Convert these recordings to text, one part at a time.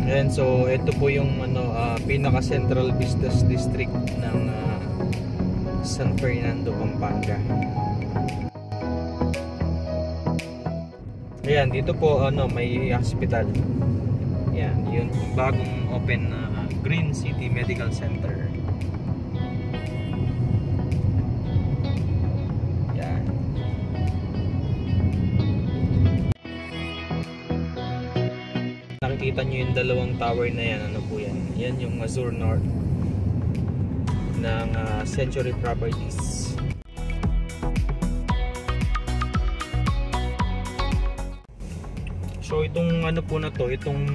And so ito po yung pinaka central business district ng San Fernando, Pampanga. Ayan, dito po may hospital. Yan, yun bagong open na Green City Medical Center. Yan. Nakikita nyo yung dalawang tower na yan, ano po yan? Yan yung Azure North ng Century Properties. So itong po na to, itong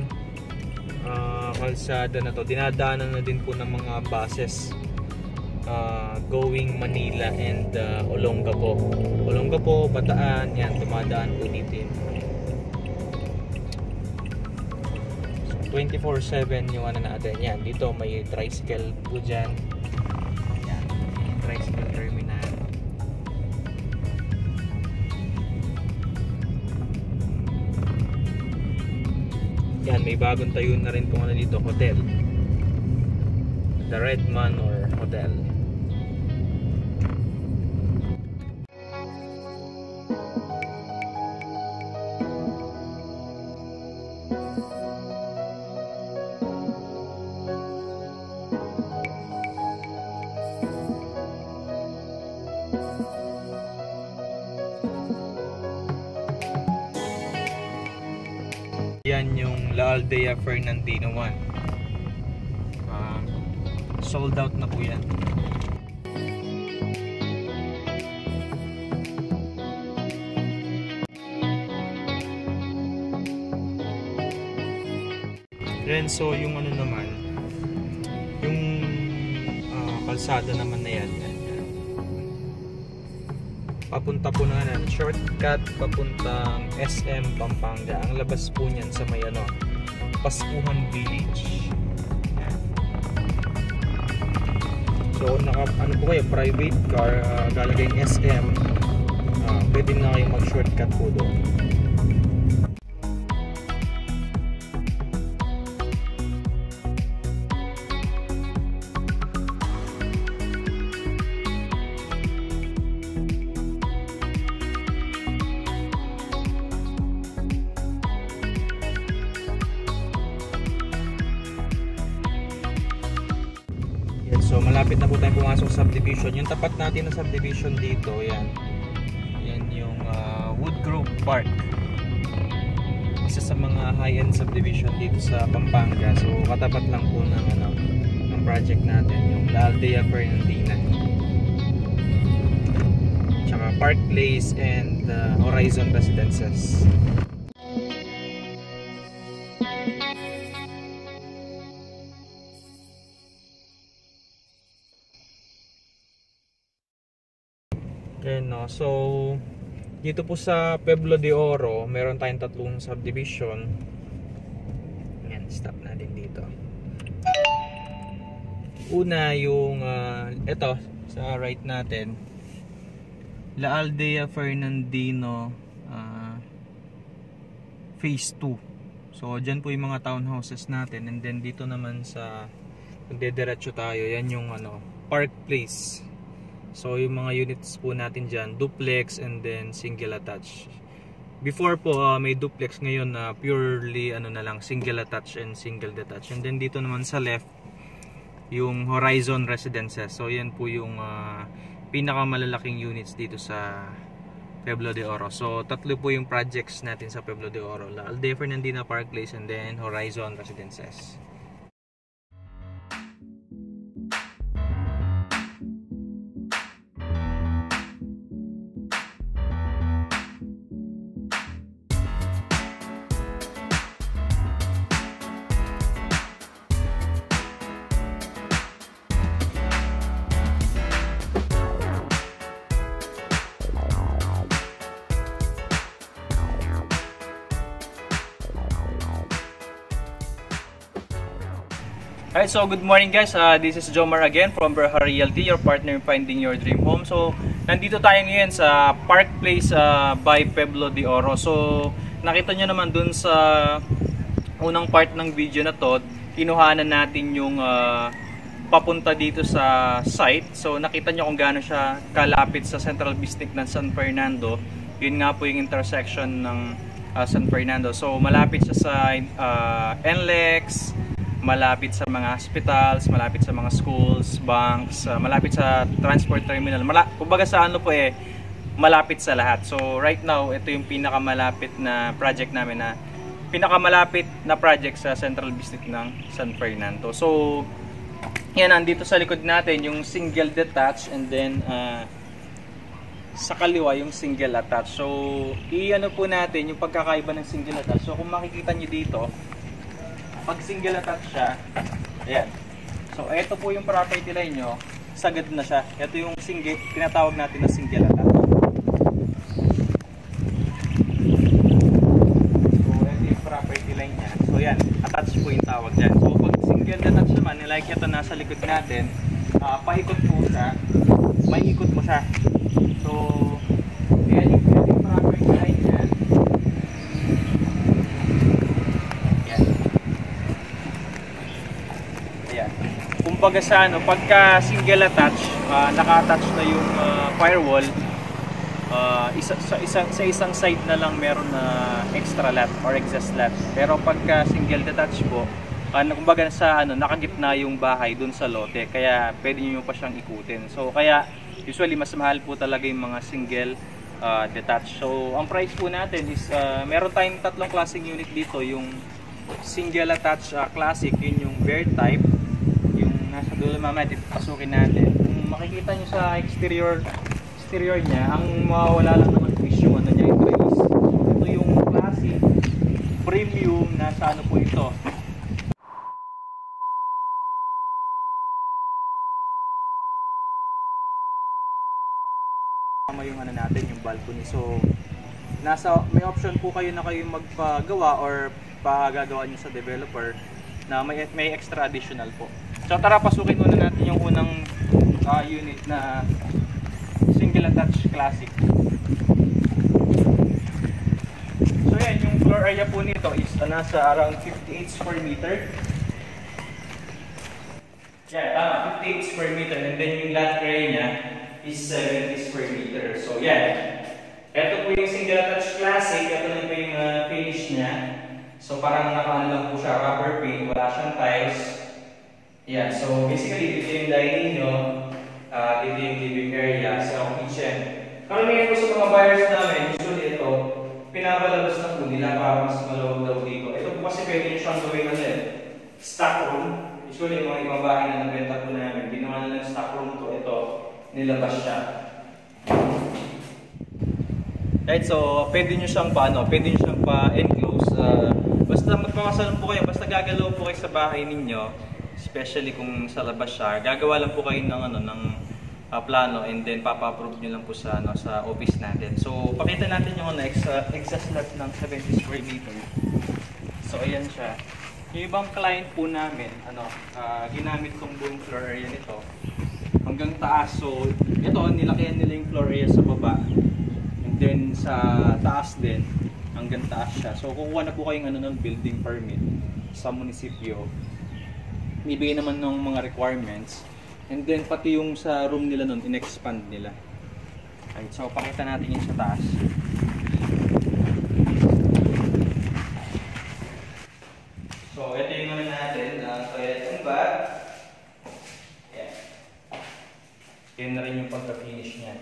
kalsada na to, dinadaanan na din po ng mga buses going Manila and Olongapo. Olongapo, Bataan, yan, dumadaan po dito yun. So 24/7 yung natin. Yan, dito may tricycle po dyan. Yan, may tricycle terminal. Yan, may bagong tayo na rin po dito, hotel. The Red Manor Hotel. Yan yung La Aldea Fernandino 1. Sold out na po yan. Then so yung naman, yung kalsada naman na yan, papunta po na shortcut papuntang SM Pampanga. Ang labas po niyan sa may Paskuhan Village. Yan. So po kayo, private car, galagay yung SM, pwede na kayo mag shortcut po doon. So malapit na po tayong pumasok sa subdivision. Yung tapat natin na subdivision dito, yan. Yan yung Woodgrove Park. Isa sa mga high-end subdivision dito sa Pampanga. So katapat lang po ng project natin, yung La Aldea Fernandina. Tsaka Park Place and Horizon Residences. So dito po sa Pueblo de Oro, meron tayong tatlong subdivision. Yan, stop natin dito. Una yung ito sa right natin, La Aldea Fernandino Phase 2. So dyan po yung mga townhouses natin, and then dito naman sa diretso tayo, yan yung Park Place. So yung mga units po natin dyan, duplex and then single attached. Before po may duplex, ngayon purely na lang, single attached and single detached. And then dito naman sa left, yung Horizon Residences. So yan po yung pinakamalalaking units dito sa Pueblo de Oro. So tatlo po yung projects natin sa Pueblo de Oro, La Aldea Fernandina Park Place and then Horizon Residences. Alright, so good morning guys. This is Jomar again from Berha Realty, your partner in finding your dream home. So, nandito tayo ngayon sa Park Place by Pueblo de Oro. So, nakita nyo naman dun sa unang part ng video na to, kinuhanan natin yung papunta dito sa site. So nakita nyo kung gaano siya kalapit sa Central Business ng San Fernando. Yun nga po yung intersection ng San Fernando. So malapit siya sa NLEX, malapit sa mga hospitals, malapit sa mga schools, banks, malapit sa transport terminal. Kumbaga sa ano po malapit sa lahat. So right now, ito yung pinakamalapit na project namin sa Central Business ng San Fernando. So yan, nandito sa likod natin yung single detached, and then sa kaliwa yung single attached. So i-ano po natin yung pagkakaiba ng single attached. So kung makikita nyo dito, pag single attached siya, ayan. So ito po yung property line nyo, sagad na siya. Ito yung single, tinatawag natin na single attached. So yan, attached po yung tawag dyan. So pag single attached naman, like ito nasa likod natin, paikot po siya, may ikot mo siya. So yan yung property line yan. Yan. Ayan. Kumbaga sa ano, pagka single attached, naka-attach na yung firewall, sa isang side na lang meron na extra lot or exhaust lot. Pero pagka single detached po, kumbaga sa ano, nakagitna yung bahay dun sa lote, kaya pwede niyo pa siyang ikutin. So kaya usually mas mahal po talaga yung mga single detached. So ang price po natin is meron tayong tatlong klaseng unit dito. Yung single attached classic, yun yung bare type, yung nasa dulo mamaya pasukin natin. Kung makikita nyo sa exterior niya, ang mawawala lang naman po is yung ano niya, ito yung classic premium na sa ano po ito. Tama yung ano natin, yung balcony. So may option po kayo na kayo magpagawa or pagagawa niyo sa developer na may extra additional po. So tara, pasukin muna natin yung unang unit na single attached classic. So yan, yung floor area po nito is nasa around 58 square meter. Yan, tama, 58 square meter, and then yung lot area niya is 70 square meter. So yan, ito po yung single attached classic. Ito na po yung finish niya. So parang nakaano lang po siya, rubber paint, wala siyang tiles. Yan, so basically dito yung dining nyo, dito yung living area, sa kitchen. Karamihan po sa mga buyers namin, usually ito, pinabalabas na po nila para mas malawag daw dito. Ito po kasi pwede nyo siyang gawin ulit. Stock room. Usually yung mga ibang bahay na nabenta po namin, ginawa nila ng stock room to, ito, nilabas siya. Right, so pwede nyo siyang pwede nyo siyang pa-enclose. Basta magpakasalan po kayo, basta gagalaw po kayo sa bahay ninyo, especially kung sa labas siya, gagawa lang po kayo ng plano, and then papa-approve nyo lang po sa sa office natin. So pakita natin yung exhaust lot ng 70 square meter. So ayan siya. Yung ibang client po namin, ginamit tong buong floor area nito hanggang taas. So ito, nilakihan nila yung floor area sa baba, and then sa taas din hanggang taas siya. So kukuha na po kayong ng building permit sa munisipyo, ibigay naman ng mga requirements, and then pati yung sa room nila nun, in-expand nila. Right, so pakita natin yung sa taas. So ito yung naman natin, toilet and bath. Yan. Yan na rin yung pagka-finish niya.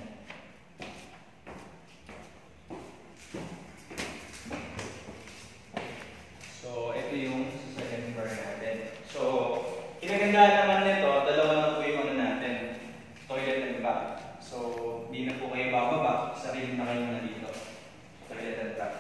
So ito yung second floor natin. So kinagandaan naman nito, dalawa na po yung natin, toilet and bath. So di na po kayo bababa, sarili na kayo na dito. Toilet and bath.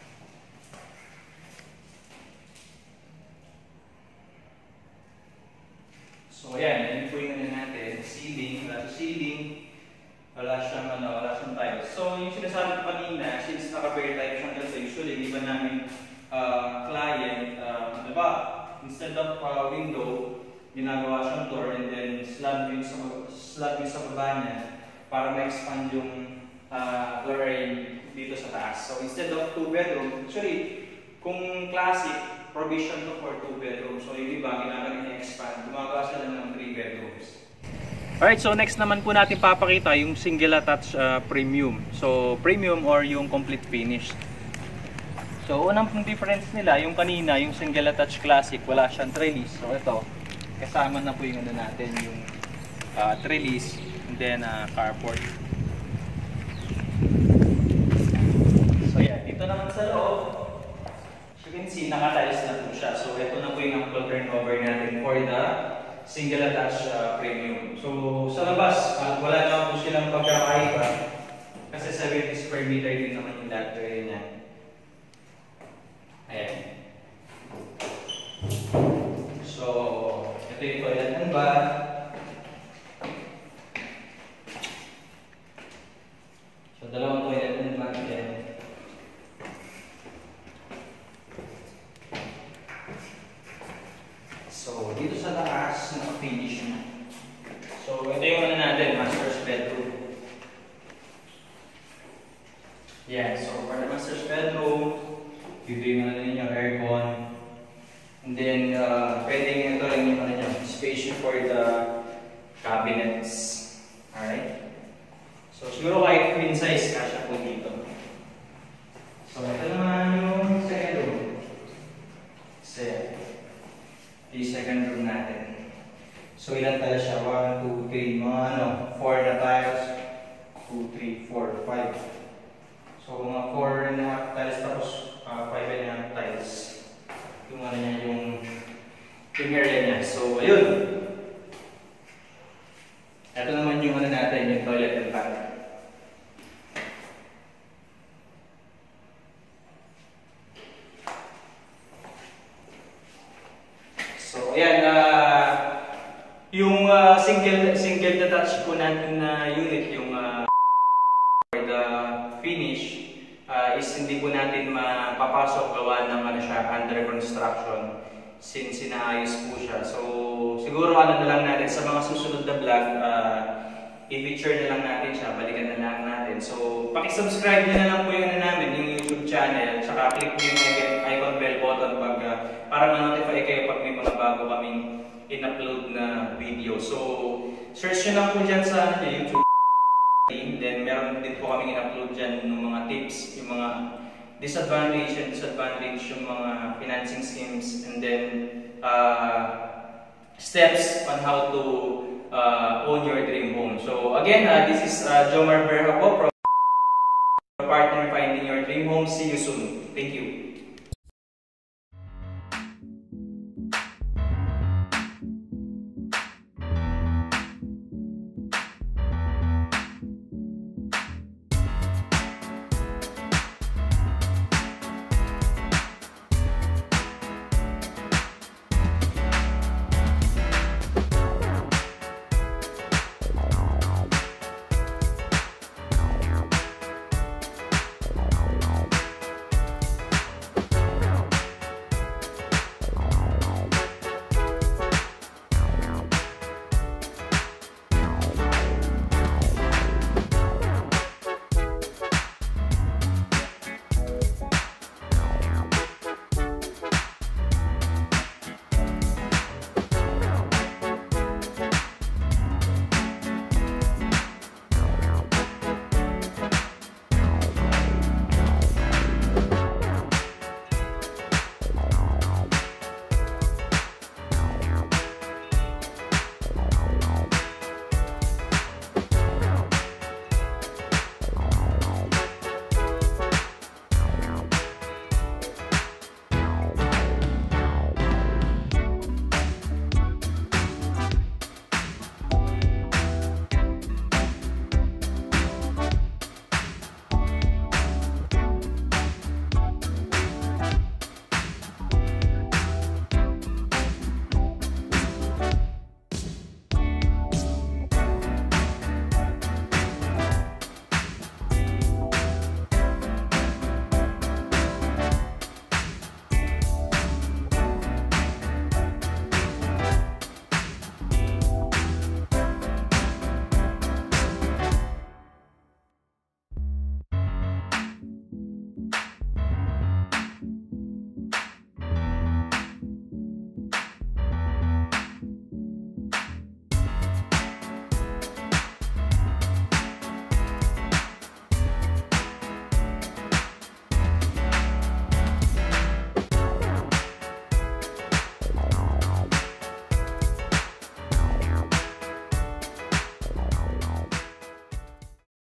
So ayan, yun po yung natin, ceiling, wala ceiling, wala siyang tiles. So yung sinasabi ko kanina, since naka-bare type siyang ganito, usually iba namin client, diba? Instead of window, ginagawa siyang door, and then slab yung sa baba niya para ma-expand yung floor area dito sa taas. So instead of 2 bedroom, actually kung classic, provision to for 2 bedrooms. So yung iba, kailangan i-expand. Gumagawa sila ng 3 bedrooms. Alright, so next naman po natin papakita yung single attached premium. So premium or yung complete finish. So unang difference nila, yung kanina, yung single attached classic, wala siyang trellis. So ito, kasama na po yung ano natin, yung trellis and then carport. So yeah, dito naman sa loob, as you can see, naka-tiles na po siya. So ito na po yung actual turnover natin for the single attached premium. So sa labas, wala naman po silang pagkakaiba kasi 70 square meter din naman yung lot area niya. Ayan. So ito yung toilet and bath. So dalawang toilet and bath yan. So dito sa taas, naka-finish na. So ito yung ano natin, master's bedroom. Yeah, so for the master's bedroom, dito yung ano ninyo, aircon. And then, pwedeng ito rin yung ano nyo, space for the cabinets. Alright? So siguro kahit queen size, kasya po dito. So ito naman yung second room. Yung second room natin. So ilan tayo siya? 1, 2, 3, mga ano, 4 na tiles. 2, 3, 4, 5. So mga 4 and a half tiles tapos 5 and a half tiles. Yung ano niya, yung area niya. So ayun. Ito naman yung ano natin, yung toilet and bath. So ayan, yung single detached po natin na unit, yung for the finish, is hindi po natin mapapasok gawa ng ano siya, under construction since inaayos po siya. So siguro ano na lang natin sa mga susunod na vlog, i-feature na lang natin siya, balikan na lang natin. So paki-subscribe niyo na lang po yung ano namin, yung YouTube channel, saka click niyo yung icon bell button para ma-notify kayo pag may mga bago kaming in-upload na video. So search nyo lang po dyan sa YouTube. Then meron din po kaming in-upload dyan ng mga tips, yung mga disadvantage, yung mga financing schemes, and then steps on how to own your dream home. So again, this is Jomar Berha po, from Partner Finding Your Dream Home. See you soon. Thank you.